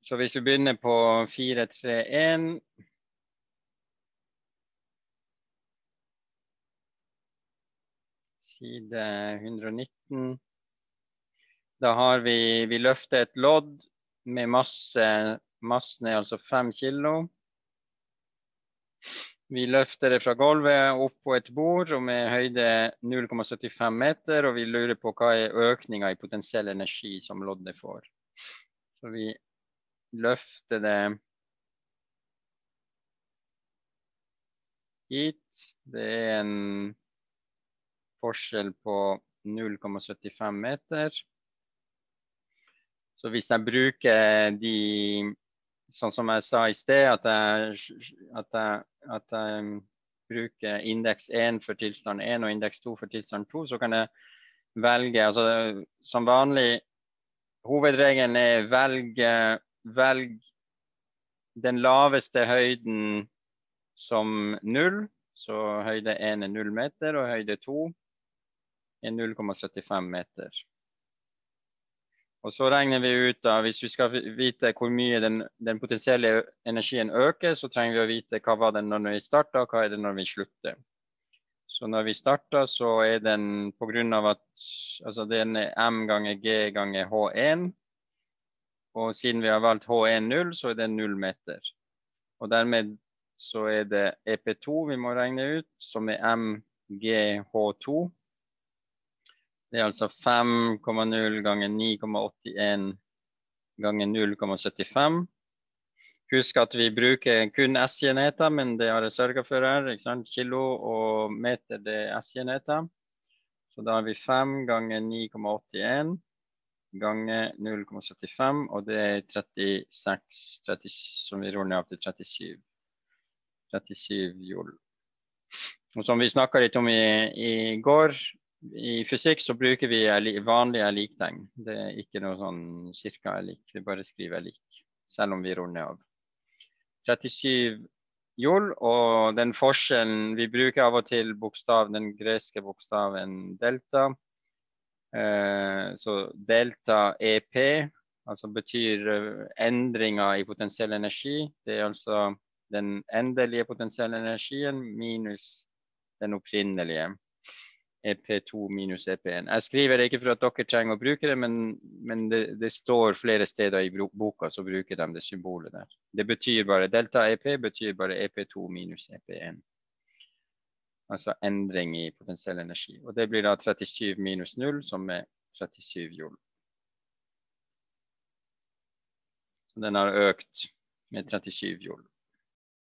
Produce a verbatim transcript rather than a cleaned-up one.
Så hvis vi begynner på fire tre en, side hundre og nitten, da har vi, vi løfter et lodd med masse, massen er altså fem kilo. Vi løfter det fra gulvet opp på et bord og med høyde null komma syttifem meter, og vi lurer på hva er økningen i potensiell energi som loddet får. Så vi løfter det hit. Det er en forskjell på null komma syttifem meter. Så hvis jeg bruker de, sånn som jeg sa i sted, at jeg, at jeg, at jeg bruker indeks én for tilstand én og indeks to for tilstand to, så kan jeg velge, altså som vanlig, hovedregelen er velge, velg den laveste høyden som null, så høyde én er null meter, og høyde to er null komma syttifem meter. Og så regner vi ut da, hvis vi skal vite hvor mye den, den potensielle energien øker, så trenger vi å vite hva var den når vi starter, og hva er det når vi slutter. Så når vi starter, så er den på grunn av at, altså den er M ganger G ganger H én, og siden vi har valgt H én null, så er det null meter. Og dermed så er det E P to vi må regne ut, som er M G H to. Det er altså fem komma null ganger ni komma åttien ganger null komma syttifem. Husk at vi bruker kun S-enheter, men det har jeg sørget for her, ikke sant? Kilo og meter, det er S-enheter. Så da har vi fem ganger ni komma åttien ganger null komma syttifem, og det er trettiseks, tretti, som vi runder av til trettisju. trettisju joule. Og som vi snakket litt om i, i går, i fysikk så bruker vi vanlige liktegn. Det er ikke noe sånn cirka lik, vi bare skriver lik, selv om vi runder av. trettisju joule, og den forskjellen, vi bruker av og til bokstav, den greske bokstaven delta. Eh, så delta E P, altså betyr endringer i potensiell energi. Det er altså den endelige potensielle energien minus den opprinnelige. E P to minus E P én. Jeg skriver det ikke for at dere trenger å bruke det, men, men det, det står flere steder i boka, så bruker de det symbolet der. Det betyr bare, delta E P betyr bare E P to minus E P én. Altså endring i potensiell energi. Og det blir da trettisju minus null, som er trettisju joule. Så den har økt med trettisju joule.